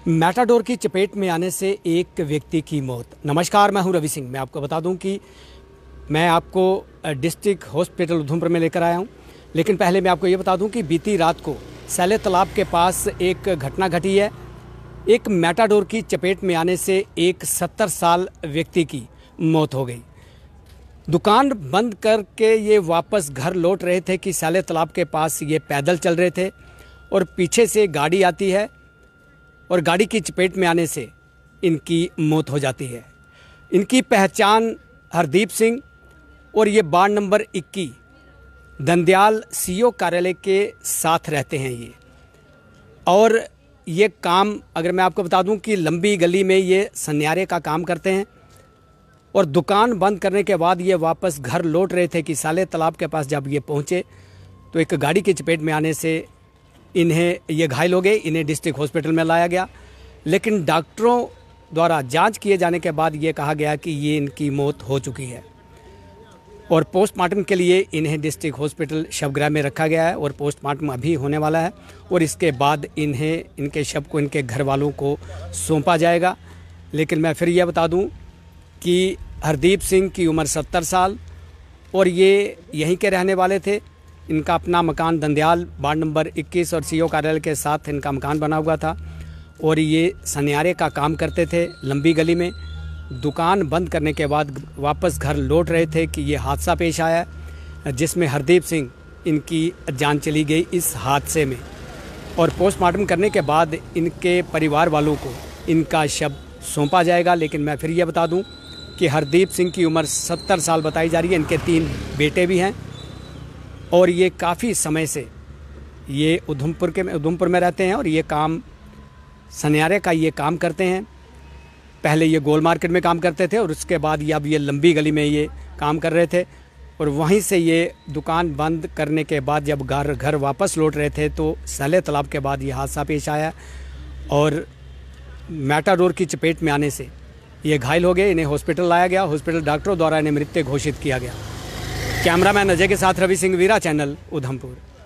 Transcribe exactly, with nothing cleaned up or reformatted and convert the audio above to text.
Matador की चपेट में आने से एक व्यक्ति की मौत। नमस्कार, मैं हूं रवि सिंह। मैं आपको बता दूं कि मैं आपको डिस्ट्रिक्ट हॉस्पिटल उधमपुर में लेकर आया हूं, लेकिन पहले मैं आपको ये बता दूं कि बीती रात को सैले तालाब के पास एक घटना घटी है। एक मैटाडोर की चपेट में आने से एक सत्तर साल व्यक्ति की मौत हो गई। दुकान बंद करके ये वापस घर लौट रहे थे कि सैले तालाब के पास ये पैदल चल रहे थे और पीछे से गाड़ी आती है और गाड़ी की चपेट में आने से इनकी मौत हो जाती है। इनकी पहचान हरदीप सिंह और ये वार्ड नंबर इक्कीस दंदयाल सीओ कार्यालय के साथ रहते हैं ये। और ये काम अगर मैं आपको बता दूं कि लंबी गली में ये सन्यारे का काम करते हैं और दुकान बंद करने के बाद ये वापस घर लौट रहे थे कि सैले तालाब के पास जब ये पहुंचे तो एक गाड़ी की चपेट में आने से इन्हें ये घायल हो गए। इन्हें डिस्ट्रिक्ट हॉस्पिटल में लाया गया, लेकिन डॉक्टरों द्वारा जांच किए जाने के बाद ये कहा गया कि ये इनकी मौत हो चुकी है और पोस्टमार्टम के लिए इन्हें डिस्ट्रिक्ट हॉस्पिटल शवगृह में रखा गया है और पोस्टमार्टम अभी होने वाला है और इसके बाद इन्हें इनके शव को इनके घर वालों को सौंपा जाएगा। लेकिन मैं फिर यह बता दूं कि हरदीप सिंह की उम्र सत्तर साल और ये यहीं के रहने वाले थे। इनका अपना मकान दंदयाल वार्ड नंबर इक्कीस और सीओ कार्यालय के साथ इनका मकान बना हुआ था और ये सन्यारे का काम करते थे लंबी गली में। दुकान बंद करने के बाद वापस घर लौट रहे थे कि ये हादसा पेश आया, जिसमें हरदीप सिंह इनकी जान चली गई इस हादसे में। और पोस्टमार्टम करने के बाद इनके परिवार वालों को इनका शव सौंपा जाएगा। लेकिन मैं फिर ये बता दूं कि हरदीप सिंह की उम्र सत्तर साल बताई जा रही है। इनके तीन बेटे भी हैं और ये काफ़ी समय से ये उधमपुर के उधमपुर में रहते हैं और ये काम सन्यारे का ये काम करते हैं। पहले ये गोल मार्केट में काम करते थे और उसके बाद ये अब ये लंबी गली में ये काम कर रहे थे और वहीं से ये दुकान बंद करने के बाद जब घर घर वापस लौट रहे थे तो सैले तालाब के बाद ये हादसा पेश आया और मैटाडोर की चपेट में आने से ये घायल हो गए। इन्हें हॉस्पिटल लाया गया। हॉस्पिटल डॉक्टरों द्वारा इन्हें मृत घोषित किया गया। कैमरामैन अजय के साथ रवि सिंह, वीरा चैनल, उधमपुर।